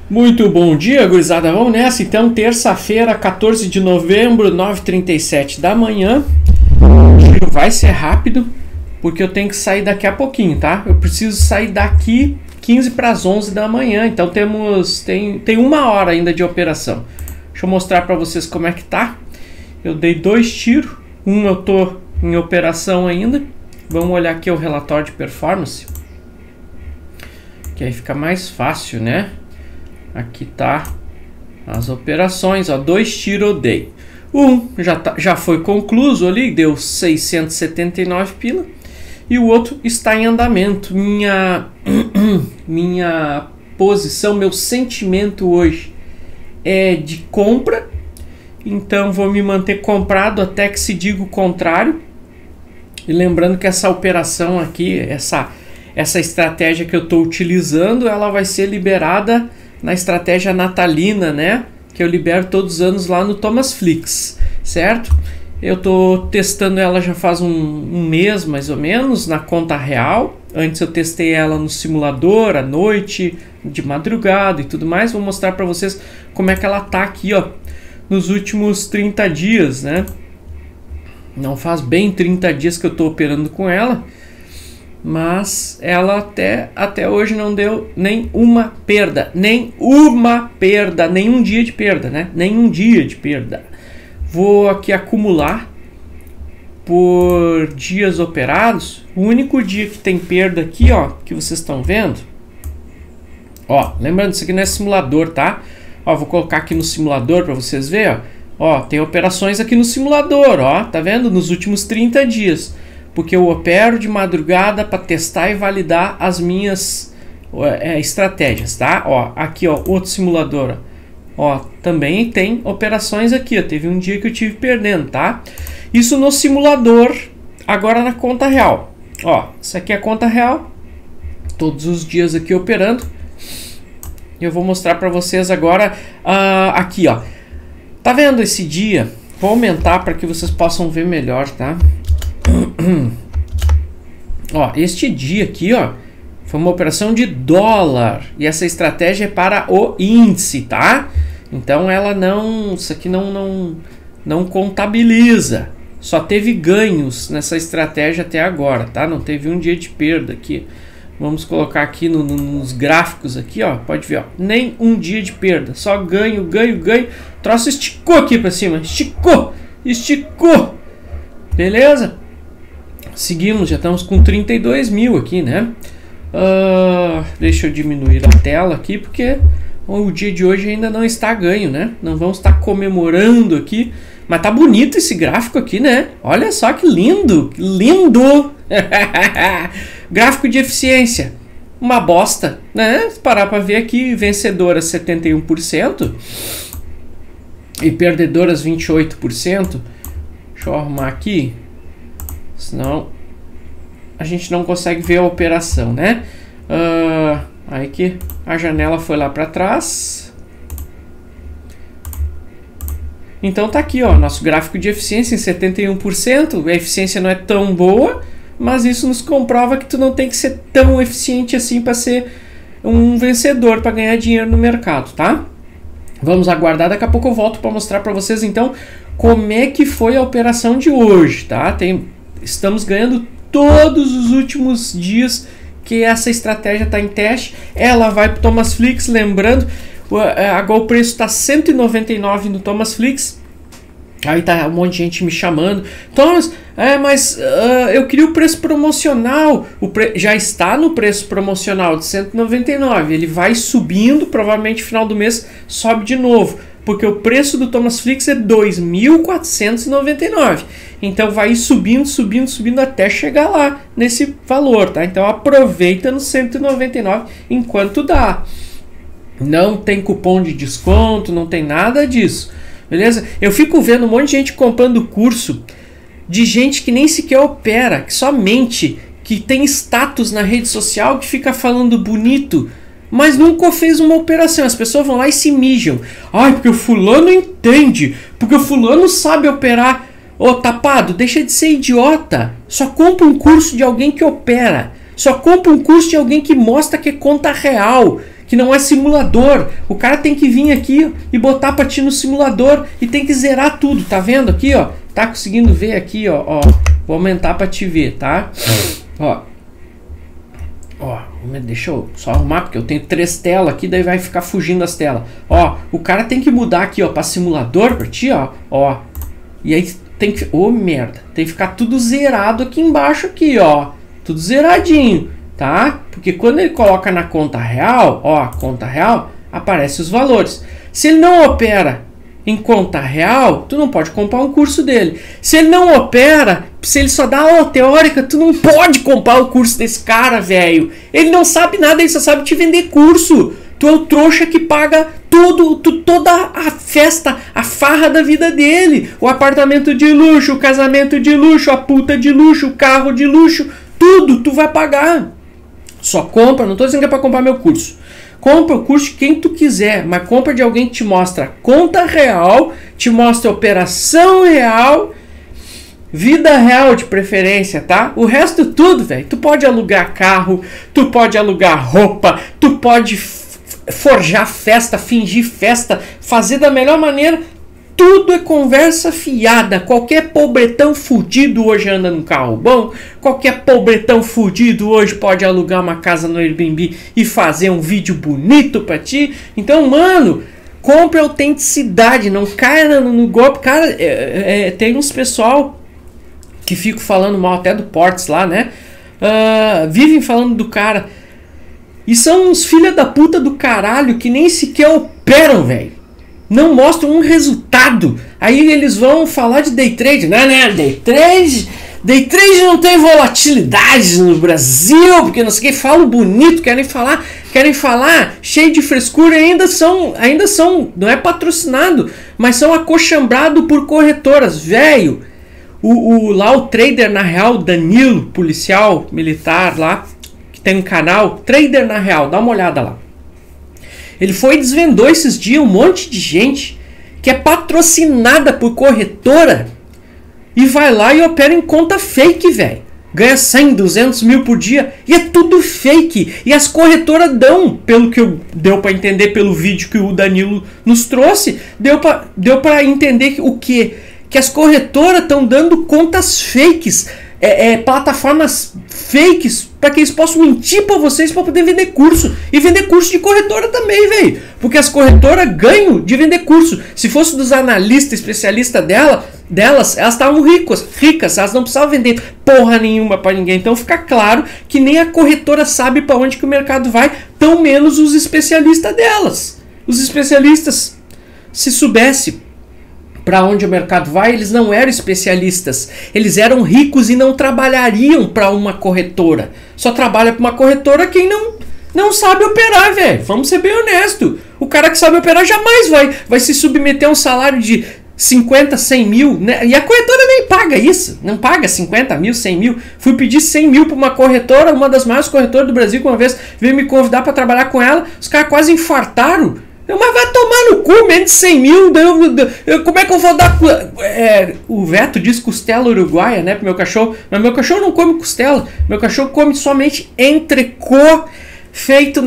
Muito bom dia, gurizada. Vamos nessa. Então, terça-feira, 14 de novembro, 9h37 da manhã. O giro vai ser rápido, porque eu tenho que sair daqui a pouquinho, tá? Eu preciso sair daqui 15 para as 11 da manhã. Então, tem uma hora ainda de operação. Deixa eu mostrar para vocês como é que tá. Eu dei 2 tiros. Eu tô em operação ainda. Vamos olhar aqui o relatório de performance, que aí fica mais fácil, né? Aqui tá as operações, ó, 2 tiros eu dei. Já foi concluído ali, deu 679 pila. E o outro está em andamento. Minha posição, meu sentimento hoje é de compra. Então vou me manter comprado até que se diga o contrário. E lembrando que essa operação aqui, essa estratégia que eu estou utilizando, ela vai ser liberada na estratégia natalina, né? Que eu libero todos os anos lá no Thomas Flix, certo? Eu tô testando ela já faz um mês, mais ou menos, na conta real. Antes eu testei ela no simulador, à noite, de madrugada e tudo mais. Vou mostrar para vocês como é que ela tá aqui, ó, nos últimos 30 dias, né? Não faz bem 30 dias que eu tô operando com ela, mas ela até hoje não deu nenhuma perda, nenhum dia de perda, né? Nenhum dia de perda. Vou aqui acumular por dias operados. O único dia que tem perda aqui, ó, que vocês estão vendo, ó, lembrando, isso aqui não é simulador, tá? Ó, vou colocar aqui no simulador para vocês verem, ó. Ó, tem operações aqui no simulador, ó, tá vendo? Nos últimos 30 dias. Porque eu opero de madrugada para testar e validar as minhas estratégias, tá? Ó, aqui, ó, outro simulador, ó, também tem operações aqui, ó. Teve um dia que eu tive perdendo, tá? Isso no simulador, agora na conta real. Ó, isso aqui é a conta real. Todos os dias aqui operando. Eu vou mostrar para vocês agora aqui, ó. Tá vendo esse dia? Vou aumentar para que vocês possam ver melhor, tá? Ó, este dia aqui, ó, foi uma operação de dólar. E essa estratégia é para o índice, tá? Então ela não... Isso aqui não contabiliza. Só teve ganhos nessa estratégia até agora, tá? Não teve um dia de perda aqui. Vamos colocar aqui nos gráficos aqui, ó. Pode ver, ó. Nem um dia de perda. Só ganho, ganho, ganho. O troço esticou aqui pra cima. Esticou. Esticou. Beleza? Seguimos. Já estamos com 32 mil aqui, né? Deixa eu diminuir a tela aqui, porque o dia de hoje ainda não está ganho, né? Não vamos estar comemorando aqui. Mas tá bonito esse gráfico aqui, né? Olha só que lindo. Que lindo. Gráfico de eficiência, uma bosta, né? Se parar para ver aqui, vencedoras 71% e perdedoras 28%. Deixa eu arrumar aqui, senão a gente não consegue ver a operação, né? Aí que a janela foi lá para trás. Então tá aqui, ó, nosso gráfico de eficiência em 71%. A eficiência não é tão boa, mas isso nos comprova que tu não tem que ser tão eficiente assim para ser um vencedor, para ganhar dinheiro no mercado, tá? Vamos aguardar, daqui a pouco eu volto para mostrar para vocês então como é que foi a operação de hoje, tá? Estamos ganhando todos os últimos dias que essa estratégia está em teste. Ela vai para o Thomas Flix, lembrando, agora o preço está 199 no Thomas Flix. Aí tá um monte de gente me chamando. Thomas, mas eu queria o preço promocional. Já está no preço promocional de 199. Ele vai subindo, provavelmente no final do mês sobe de novo. Porque o preço do Thomas Flix é 2.499. Então vai subindo, subindo, subindo até chegar lá nesse valor, tá? Então aproveita no 199 enquanto dá. Não tem cupom de desconto, não tem nada disso. Beleza? Eu fico vendo um monte de gente comprando curso de gente que nem sequer opera, que só mente, que tem status na rede social, que fica falando bonito, mas nunca fez uma operação. As pessoas vão lá e se mijam. Ai, porque o fulano entende, porque o fulano sabe operar. Ô, tapado, deixa de ser idiota. Só compra um curso de alguém que opera. Só compra um curso de alguém que mostra que é conta real, que não é simulador. O cara tem que vir aqui e botar pra ti no simulador e tem que zerar tudo, tá vendo aqui, ó? Tá conseguindo ver aqui, ó? Vou aumentar pra te ver, tá? Ó, deixa eu só arrumar, porque eu tenho 3 telas aqui, daí vai ficar fugindo as telas. Ó, o cara tem que mudar aqui, ó, pra simulador pra ti, ó. E aí tem que... Ô, merda. Tem que ficar tudo zerado aqui embaixo, aqui, ó. Tudo zeradinho, tá? Porque quando ele coloca na conta real, ó, conta real, aparece os valores. Se ele não opera em conta real, tu não pode comprar um curso dele. Se ele não opera, se ele só dá aula teórica, tu não pode comprar o curso desse cara, velho. Ele não sabe nada, ele só sabe te vender curso. Tu é o trouxa que paga toda a festa, a farra da vida dele. O apartamento de luxo, o casamento de luxo, a puta de luxo, o carro de luxo, tudo tu vai pagar. Só compra, não tô dizendo que é pra comprar meu curso. Compra o curso de quem tu quiser, mas compra de alguém que te mostra conta real, te mostra operação real, vida real de preferência, tá? O resto tudo, velho. Tu pode alugar carro, tu pode alugar roupa, tu pode forjar festa, fingir festa, fazer da melhor maneira. Tudo é conversa fiada. Qualquer pobretão fudido hoje anda num carro bom. Qualquer pobretão fudido hoje pode alugar uma casa no Airbnb e fazer um vídeo bonito pra ti. Então, mano, compre autenticidade. Não caia no golpe. Cara, tem uns pessoal que ficam falando mal até do Ports lá, né? Vivem falando do cara. E são uns filha da puta do caralho que nem sequer operam, velho. Não mostram um resultado. Aí eles vão falar de day trade. Não, day trade não tem volatilidade no Brasil, porque não sei o que, falam bonito, querem falar cheio de frescura e ainda são, não é patrocinado, mas são acochambrados por corretoras, velho. Lá o trader na real, Danilo, policial militar lá, que tem um canal, Trader na Real, dá uma olhada lá. Ele foi e desvendou esses dias um monte de gente que é patrocinada por corretora e vai lá e opera em conta fake, velho. Ganha 100, 200 mil por dia e é tudo fake. E as corretoras dão, pelo que deu para entender pelo vídeo que o Danilo nos trouxe, deu para entender o quê? Que as corretoras estão dando contas fakes, plataformas fakes, para que eles possam mentir para vocês para poder vender curso. E vender curso de corretora também, velho. Porque as corretoras ganham de vender curso. Se fosse dos analistas, especialistas delas, elas estavam ricas, elas não precisavam vender porra nenhuma para ninguém. Então fica claro que nem a corretora sabe para onde que o mercado vai, tão menos os especialistas delas. Os especialistas, se soubesse para onde o mercado vai, eles não eram especialistas. Eles eram ricos e não trabalhariam para uma corretora. Só trabalha para uma corretora quem não sabe operar, velho. Vamos ser bem honestos. O cara que sabe operar jamais vai se submeter a um salário de 50, 100 mil, né? E a corretora nem paga isso. Não paga 50 mil, 100 mil. Fui pedir 100 mil para uma corretora, uma das maiores corretoras do Brasil, que uma vez veio me convidar para trabalhar com ela. Os caras quase infartaram. Mas vai tomar no cu, menos de 100 mil. Como é que eu vou dar... o Veto diz costela uruguaia, né, pro meu cachorro. Mas meu cachorro não come costela. Meu cachorro come somente entrecô feito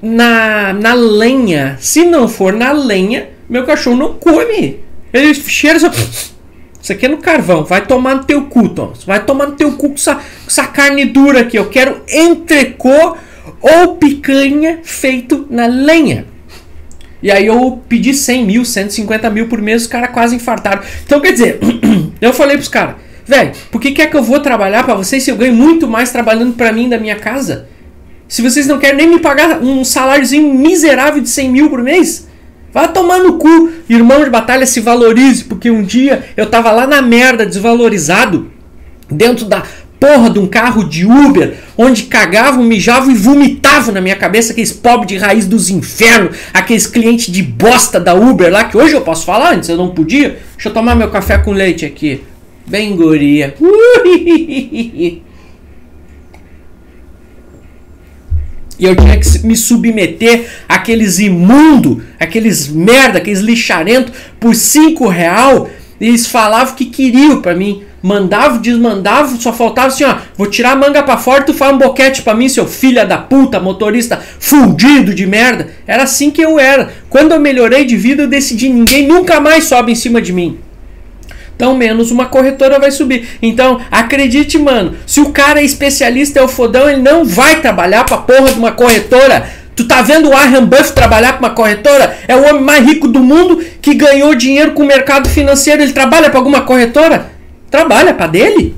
na lenha. Se não for na lenha, meu cachorro não come. Ele cheira só... Isso aqui é no carvão. Vai tomar no teu cu, Thomas. Vai tomar no teu cu com essa carne dura aqui. Eu quero entrecô ou picanha feito na lenha. E aí eu pedi 100 mil, 150 mil por mês, os caras quase infartaram. Então, quer dizer, eu falei pros caras, velho, por que é que eu vou trabalhar pra vocês se eu ganho muito mais trabalhando pra mim da minha casa? Se vocês não querem nem me pagar um saláriozinho miserável de 100 mil por mês? Vai tomar no cu, irmão de batalha, se valorize, porque um dia eu tava lá na merda, desvalorizado, dentro da porra de um carro de Uber, onde cagavam, mijavam e vomitavam na minha cabeça aqueles pobres de raiz dos infernos, aqueles clientes de bosta da Uber lá, que hoje eu posso falar, antes eu não podia. Deixa eu tomar meu café com leite aqui. Bem guria. E eu tinha que me submeter àqueles imundos, aqueles merda, aqueles lixarentos por R$5. E eles falavam que queriam pra mim. mandava, desmandava, só faltava assim, ó, vou tirar a manga pra fora e tu faz um boquete pra mim, seu filho da puta, motorista fundido de merda. Era assim que eu era. Quando eu melhorei de vida, eu decidi, ninguém nunca mais sobe em cima de mim. Então, menos uma corretora vai subir. Então, acredite, mano, se o cara é especialista, é o fodão, ele não vai trabalhar pra porra de uma corretora. Tu tá vendo o Warren Buffett trabalhar pra uma corretora? É o homem mais rico do mundo que ganhou dinheiro com o mercado financeiro. Ele trabalha pra alguma corretora? Trabalha pra dele?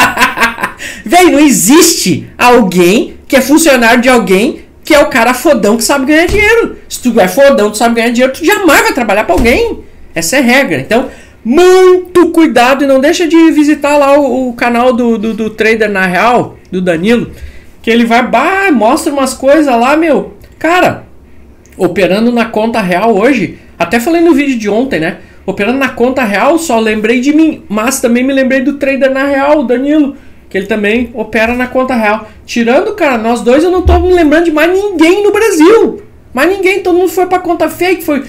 Véi, não existe alguém que é funcionário de alguém que é o cara fodão que sabe ganhar dinheiro. Se tu é fodão que sabe ganhar dinheiro, tu jamais vai trabalhar pra alguém. Essa é a regra. Então, muito cuidado e não deixa de visitar lá o canal do Trader na Real, do Danilo, que ele vai, mostra umas coisas lá, meu. Cara, operando na conta real hoje, até falei no vídeo de ontem, né? Operando na conta real, só lembrei de mim, mas também me lembrei do Trader na Real, o Danilo, que ele também opera na conta real. Tirando, cara, nós dois, eu não tô me lembrando de mais ninguém no Brasil. Mais ninguém, todo mundo foi pra conta fake, foi.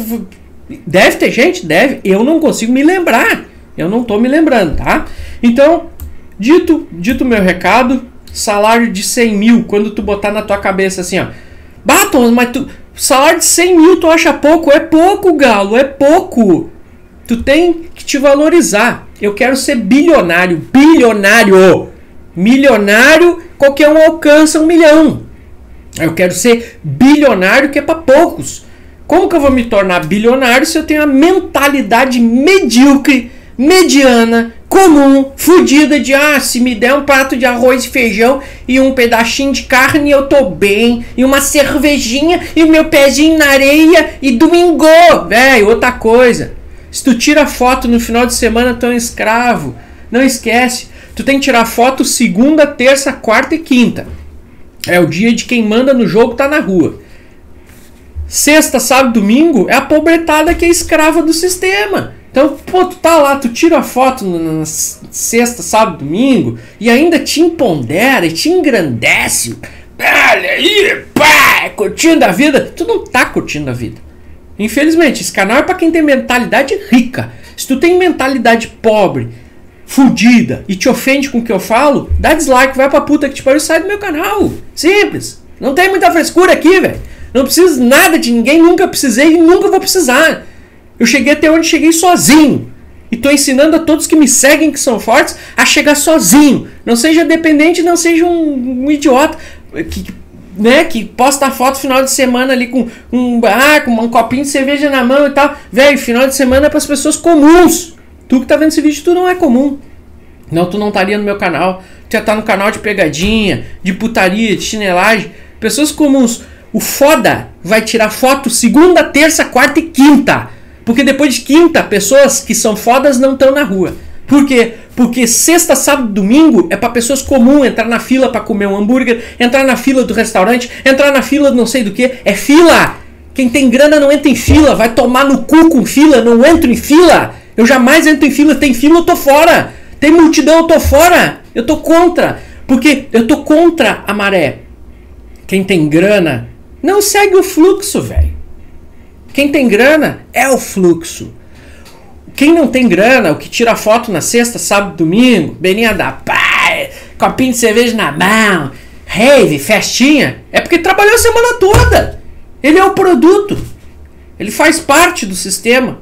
Deve ter gente? Deve. Eu não consigo me lembrar. Eu não tô me lembrando, tá? Então, dito meu recado, salário de 100 mil, quando tu botar na tua cabeça assim, ó. Batom, mas salário de 100 mil tu acha pouco? É pouco, galo, é pouco. Tu tem que te valorizar. Eu quero ser bilionário. Bilionário. Milionário, qualquer um alcança 1 milhão. Eu quero ser bilionário, que é pra poucos. Como que eu vou me tornar bilionário se eu tenho a mentalidade medíocre, mediana, comum, fodida de se me der um prato de arroz e feijão e um pedacinho de carne eu tô bem, e uma cervejinha e o meu pezinho na areia e domingo, velho, outra coisa. Se tu tira foto no final de semana, tu é um escravo. Não esquece, tu tem que tirar foto segunda, terça, quarta e quinta. É o dia de quem manda no jogo, tá na rua. Sexta, sábado, domingo é a pobretada que é escrava do sistema. Então, pô, tu tá lá, tu tira a foto na sexta, sábado, domingo e ainda te empodera e te engrandece. Olha aí, pá, curtindo a vida. Tu não tá curtindo a vida. Infelizmente, esse canal é pra quem tem mentalidade rica. Se tu tem mentalidade pobre, fudida e te ofende com o que eu falo, dá dislike, vai pra puta que te pariu e sai do meu canal. Simples. Não tem muita frescura aqui, velho. Não preciso nada de ninguém, nunca precisei e nunca vou precisar. Eu cheguei até onde cheguei sozinho. E estou ensinando a todos que me seguem, que são fortes, a chegar sozinho. Não seja dependente, não seja um idiota que posta foto no final de semana ali com um copinho de cerveja na mão e tal. Velho, final de semana é para as pessoas comuns. Tu que tá vendo esse vídeo, tu não é comum. Não, tu não estaria no meu canal. Tu ia estar no canal de pegadinha, de putaria, de chinelagem. Pessoas comuns. O foda vai tirar foto segunda, terça, quarta e quinta. Porque depois de quinta, pessoas que são fodas não estão na rua. Por quê? Porque sexta, sábado, domingo é para pessoas comuns entrar na fila para comer um hambúrguer, entrar na fila do restaurante, entrar na fila não sei do que. É fila. Quem tem grana não entra em fila. Vai tomar no cu com fila. Não entro em fila. Eu jamais entro em fila. Tem fila, eu tô fora. Tem multidão, eu tô fora. Eu tô contra. Porque eu tô contra a maré. Quem tem grana não segue o fluxo, velho. Quem tem grana é o fluxo. Quem não tem grana, o que tira foto na sexta, sábado, domingo, belinha da pai, copinho de cerveja na mão, rave, festinha, é porque trabalhou a semana toda. Ele é o produto. Ele faz parte do sistema.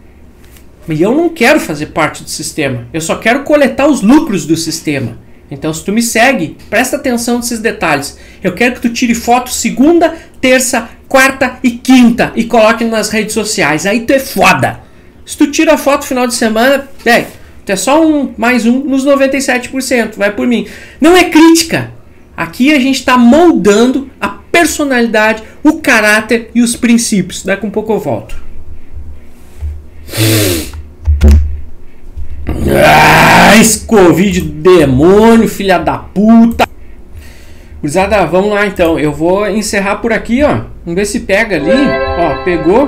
E eu não quero fazer parte do sistema. Eu só quero coletar os lucros do sistema. Então, se tu me segue, presta atenção nesses detalhes. Eu quero que tu tire foto segunda, terça, quarta e quinta e coloque nas redes sociais. Aí tu é foda. Se tu tira a foto no final de semana, tu é só mais um nos 97%. Vai por mim. Não é crítica. Aqui a gente está moldando a personalidade, o caráter e os princípios. Daqui um pouco eu volto. Esse Covid do demônio, filha da puta. Gurizada, vamos lá então. Eu vou encerrar por aqui, ó. Vamos ver se pega ali. Ó, pegou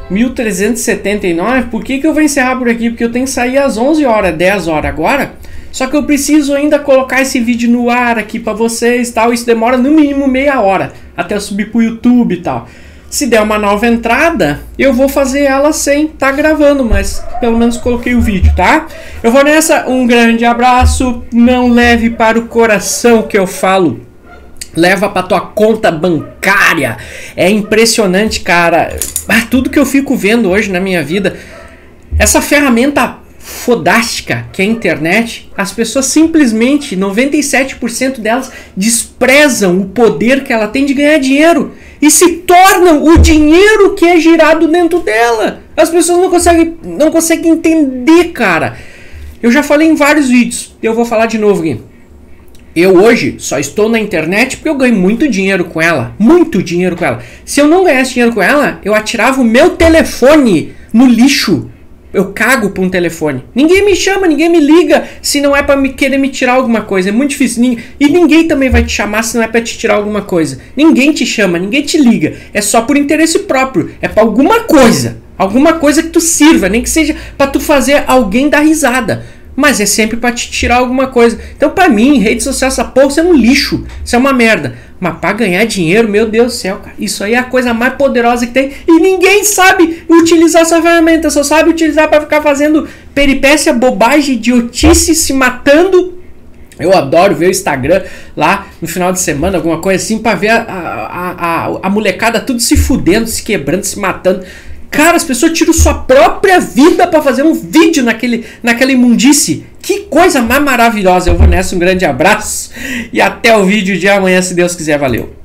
1379. Por que eu vou encerrar por aqui? Porque eu tenho que sair às 11 horas, 10 horas agora. Só que eu preciso ainda colocar esse vídeo no ar aqui pra vocês e tal. Isso demora no mínimo meia hora até eu subir pro YouTube e tal. Se der uma nova entrada, eu vou fazer ela sem estar gravando, mas pelo menos coloquei o vídeo, tá? Eu vou nessa, um grande abraço, não leve para o coração que eu falo, leva para tua conta bancária. É impressionante, cara, tudo que eu fico vendo hoje na minha vida, essa ferramenta fodástica que é a internet, as pessoas simplesmente, 97% delas desprezam o poder que ela tem de ganhar dinheiro e se tornam o dinheiro que é girado dentro dela. As pessoas não conseguem entender, cara. Eu já falei em vários vídeos, eu vou falar de novo aqui. Eu hoje só estou na internet porque eu ganho muito dinheiro com ela. Muito dinheiro com ela. Se eu não ganhasse dinheiro com ela, eu atirava o meu telefone no lixo. Eu cago por um telefone. Ninguém me chama, ninguém me liga se não é pra querer me tirar alguma coisa. É muito difícil. E ninguém também vai te chamar se não é pra te tirar alguma coisa. Ninguém te chama, ninguém te liga. É só por interesse próprio. É pra alguma coisa. Alguma coisa que tu sirva. Nem que seja pra tu fazer alguém dar risada. Mas é sempre pra te tirar alguma coisa. Então pra mim, rede social, essa porra, isso é um lixo. Isso é uma merda. Mas pra ganhar dinheiro, meu Deus do céu, cara. Isso aí é a coisa mais poderosa que tem. E ninguém sabe utilizar essa ferramenta. Só sabe utilizar pra ficar fazendo peripécia, bobagem, idiotice, se matando. Eu adoro ver o Instagram lá no final de semana, alguma coisa assim, pra ver a molecada tudo se fudendo, se quebrando, se matando. Cara, as pessoas tiram sua própria vida pra fazer um vídeo naquela imundice. Que coisa mais maravilhosa. Eu vou nessa, um grande abraço e até o vídeo de amanhã, se Deus quiser. Valeu.